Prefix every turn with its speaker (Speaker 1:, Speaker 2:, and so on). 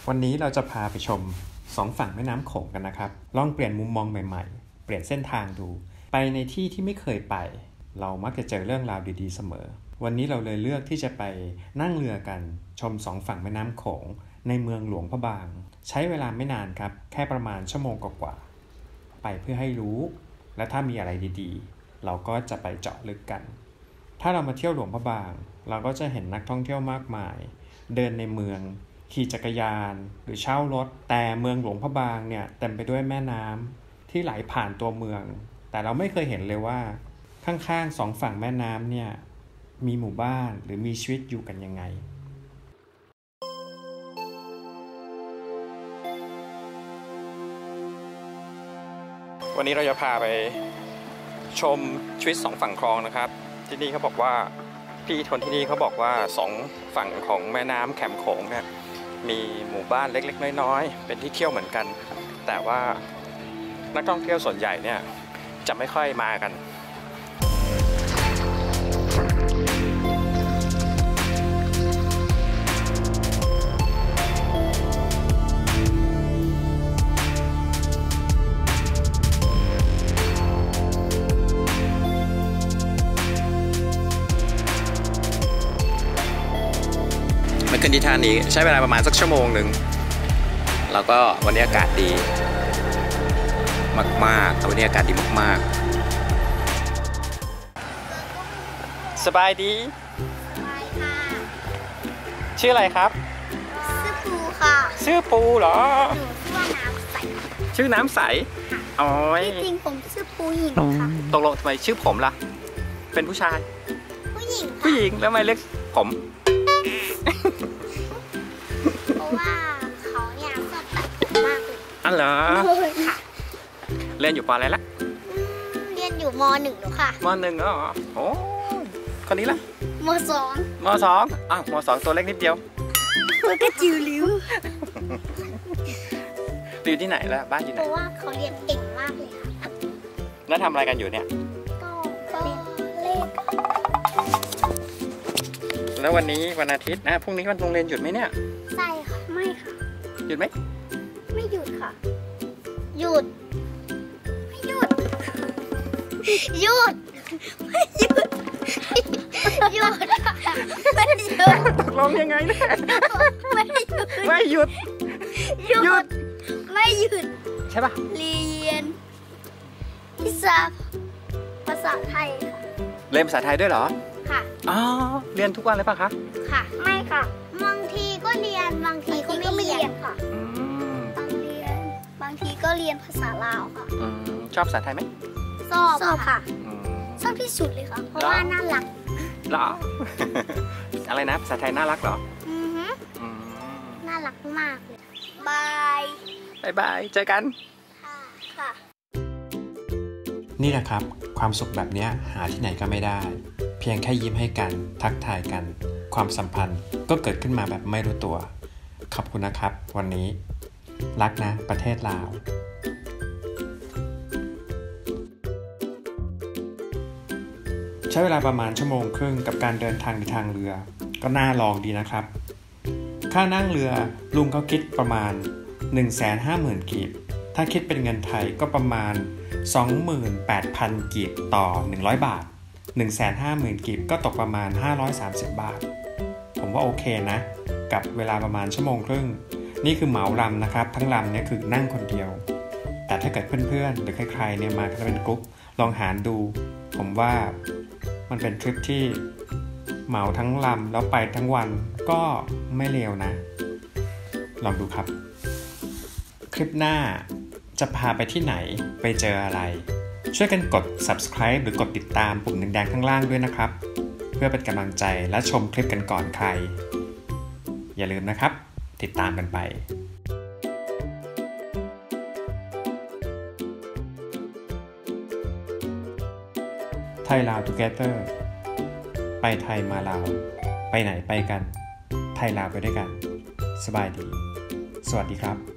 Speaker 1: วันนี้เราจะพาไปชมสองฝั่งแม่น้ำโขงกันนะครับลองเปลี่ยนมุมมองใหม่ๆเปลี่ยนเส้นทางดูไปในที่ที่ไม่เคยไปเรามักจะเจอเรื่องราวดีๆเสมอวันนี้เราเลยเลือกที่จะไปนั่งเรือกันชมสองฝั่งแม่น้ำโขงในเมืองหลวงพระบางใช้เวลาไม่นานครับแค่ประมาณชั่วโมงกว่าๆไปเพื่อให้รู้และถ้ามีอะไรดีๆเราก็จะไปเจาะลึกกันถ้าเรามาเที่ยวหลวงพระบางเราก็จะเห็นนักท่องเที่ยวมากมายเดินในเมืองขี่จักรยานหรือเช่ารถแต่เมืองหลวงพระบางเนี่ยเต็มไปด้วยแม่น้ำที่ไหลผ่านตัวเมืองแต่เราไม่เคยเห็นเลยว่าข้างๆสองฝั่งแม่น้ำเนี่ยมีหมู่บ้านหรือมีชีวิตอยู่กันยังไงวันนี้เราจะพาไปชมชีวิตสองฝั่งคลองนะครับที่นี่เขาบอกว่าพี่คนที่นี่เขาบอกว่าสองฝั่งของแม่น้ำแขมโขงเนี่ยมีหมู่บ้านเล็กๆน้อยๆเป็นที่เที่ยวเหมือนกันแต่ว่านักท่องเที่ยวส่วนใหญ่เนี่ยจะไม่ค่อยมากันมาขึ้นที่ท่านี้ใช้เวลาประมาณสักชั่วโมงหนึ่งแล้วก็วันนี้อากาศดีมากๆวันนี้อากาศดีมากๆสบายดี
Speaker 2: สบายค่ะ
Speaker 1: ชื่ออะไรครับ
Speaker 2: ชื่อปูค่ะ
Speaker 1: ชื่อปูเหรอ
Speaker 2: หนูชื่อว่าน้ำใส
Speaker 1: ชื่อน้ำใสอ๋อ
Speaker 2: จริงผมชื่อปูหญิงค่ะ
Speaker 1: ตกลงทำไมชื่อผมล่ะเป็นผู้ชาย
Speaker 2: ผู้หญิง
Speaker 1: ผู้หญิงแล้วทำไมเรียกผม
Speaker 2: เพราะว่าเขาเนี่ยชอบตัดผมมากเลย
Speaker 1: อ๋อเหรอ
Speaker 2: ค่ะ
Speaker 1: เรียนอยู่ป.อะไรละ
Speaker 2: เรียนอยู่ม.1หนูค่ะ
Speaker 1: ม.1อ๋อโอ้คนนี้ล่ะ
Speaker 2: ม.2
Speaker 1: ม.2อ้าวม.2ตัวเล็กนิดเดียว
Speaker 2: ตัวก็จิ๋วลิ้ว
Speaker 1: อยู่ที่ไหนล่ะบ้านอยู่ไหน
Speaker 2: เพราะว่าเขาเรียนเก่งมากเลยค่ะ
Speaker 1: แล้วทำอะไรกันอยู่เนี่ย
Speaker 2: ก็เล่น
Speaker 1: แล้ววันนี้วันอาทิตย์นะพรุ่งนี้วันโรงเรียนหยุดไหมเนี่ย
Speaker 2: ใช่ค่ะไม่ค่ะ
Speaker 1: หยุดไหม
Speaker 2: ไม่หยุดค่ะหยุดไม่หยุดหยุดไม่หยุดหยุดไม่หยุด
Speaker 1: ตกลงยังไงเนี่ย
Speaker 2: ไม่หยุด
Speaker 1: ไม่หยุด
Speaker 2: หยุดไม่หยุด
Speaker 1: ใช่ป่ะ
Speaker 2: เรียนวิชาภาษาไทยค่ะ
Speaker 1: เรียนภาษาไทยด้วยเหรอ
Speaker 2: ค่ะ
Speaker 1: อ๋อเรียนทุกวันเลยป่ะคะ
Speaker 2: ค่ะไม่ค่ะบางทีก็เรียนบางทีก็ไม่เรียนค่ะบางทีก็เรียนภาษาลาวค่ะ
Speaker 1: ชอบภาษาไทยไหม
Speaker 2: ชอบค่ะชอบที่สุดเลยค่ะเพราะว่าน่ารัก
Speaker 1: เหรออะไรนะภาษาไทยน่ารักเหรอ
Speaker 2: น่ารักมากเลยบ
Speaker 1: ายเจอกัน
Speaker 2: ค่ะ
Speaker 1: นี่แหละครับความสุขแบบนี้หาที่ไหนก็ไม่ได้เพียงแค่ยิ้มให้กันทักทายกันความสัมพันธ์ก็เกิดขึ้นมาแบบไม่รู้ตัวขอบคุณนะครับวันนี้รักนะประเทศลาวใช้เวลาประมาณชั่วโมงครึ่งกับการเดินทางในทางเรือก็น่าลองดีนะครับค่านั่งเรือลุงเขาคิดประมาณ 150,000 กีบถ้าคิดเป็นเงินไทยก็ประมาณ 28,000 กีบต่อ100 บาท 150,000 กีบก็ตกประมาณ530 บาทผมว่าโอเคนะกับเวลาประมาณชั่วโมงครึ่งนี่คือเหมาลำนะครับทั้งลำเนี่ยคือนั่งคนเดียวแต่ถ้าเกิดเพื่อนๆหรือใครๆเนี่ยมากันเป็นกรุ๊ปลองหารดูผมว่ามันเป็นทริปที่เหมาทั้งลำแล้วไปทั้งวันก็ไม่เลวนะลองดูครับคลิปหน้าจะพาไปที่ไหนไปเจออะไรช่วยกันกด subscribe หรือกดติดตามปุ่มแดงๆข้างล่างด้วยนะครับเพื่อเป็นกำลังใจและชมคลิปกันก่อนใครอย่าลืมนะครับติดตามกันไปไทยลาว Together ไปไทยมาลาวไปไหนไปกันไทยลาวไปด้วยกันสบายดีสวัสดีครับ